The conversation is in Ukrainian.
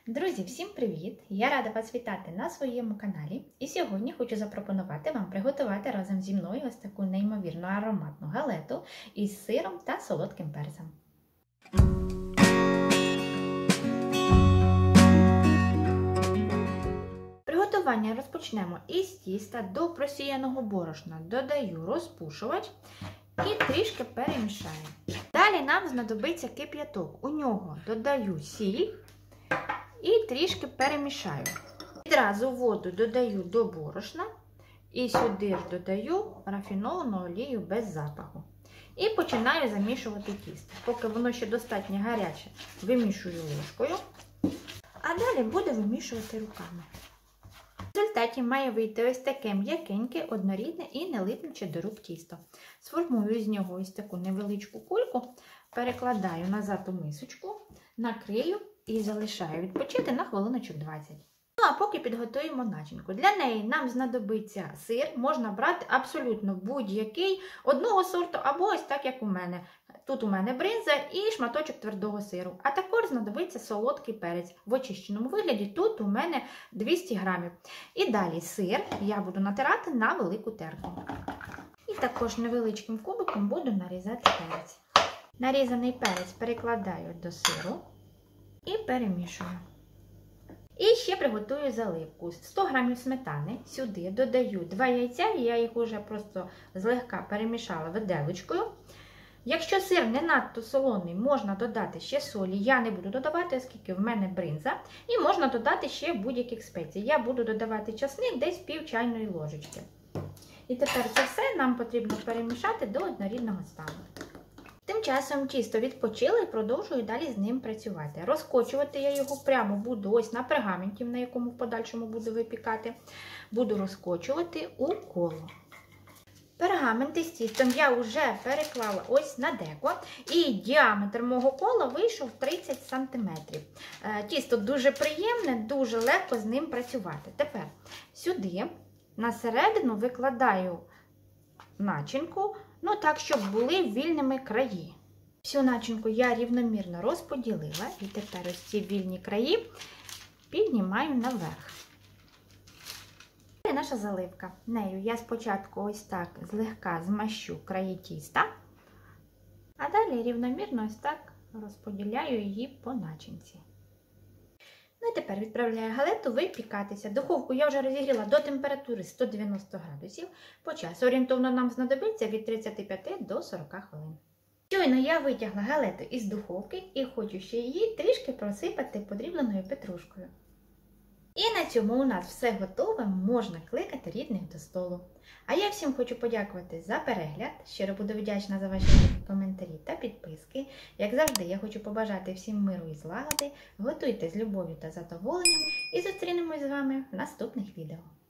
Друзі, всім привіт! Я рада вас вітати на своєму каналі. І сьогодні хочу запропонувати вам приготувати разом зі мною ось таку неймовірно ароматну галету із сиром та солодким перцем. Приготування розпочнемо із тіста. До просіяного борошна додаю розпушувач і трішки перемішаю. Далі нам знадобиться кип'яток. У нього додаю сіль і трішки перемішаю. Відразу воду додаю до борошна і сюди ж додаю рафіновану олію без запаху. І починаю замішувати тісто. Поки воно ще достатньо гаряче, вимішую ложкою, а далі буду вимішувати руками. В результаті має вийти ось таке м'якеньке, однорідне і не липнуче до рук тісто. Сформую з нього ось таку невеличку кульку, перекладаю назад у мисочку, накрию і залишаю відпочити на хвилиночок 20. Ну а поки підготуємо начинку. Для неї нам знадобиться сир, можна брати абсолютно будь-який, одного сорту або ось так, як у мене. Тут у мене бринза і шматочок твердого сиру. А також знадобиться солодкий перець. В очищеному вигляді тут у мене 200 грамів. І далі сир я буду натирати на велику терку. І також невеличким кубиком буду нарізати перець. Нарізаний перець перекладаю до сиру і перемішую. І ще приготую заливку. 100 г сметани, сюди додаю 2 яйця, я їх вже просто злегка перемішала виделочкою. Якщо сир не надто солоний, можна додати ще солі. Я не буду додавати, оскільки в мене бринза. І можна додати ще будь-яких спецій. Я буду додавати часник десь пів чайної ложечки. І тепер це все нам потрібно перемішати до однорідного стану. Тим часом тісто відпочило і продовжую далі з ним працювати. Розкочувати я його прямо буду ось на пергаменті, на якому в подальшому буду випікати. Буду розкочувати у коло. Пергаменти з тістом я вже переклала ось на деко, і діаметр мого кола вийшов 30 см. Тісто дуже приємне, дуже легко з ним працювати. Тепер сюди на середину викладаю начинку, так, щоб були вільними краї. Всю начинку я рівномірно розподілила, і тепер ось ці вільні краї піднімаю наверх. Це наша заливка. Нею я спочатку ось так злегка змащу краї тіста, а далі рівномірно ось так розподіляю її по начинці. Ну і тепер відправляю галету випікатися. Духовку я вже розігріла до температури 190 градусів. По часу орієнтовно нам знадобиться від 35 до 40 хвилин. Щойно я витягла галету із духовки і хочу ще її трішки просипати подрібленою петрушкою. І на цьому у нас все готове, можна кликати рідних до столу. А я всім хочу подякувати за перегляд, щиро буду вдячна за ваші коментарі та підписки. Як завжди, я хочу побажати всім миру і злагоди, готуйте з любов'ю та задоволенням і зустрінемось з вами в наступних відео.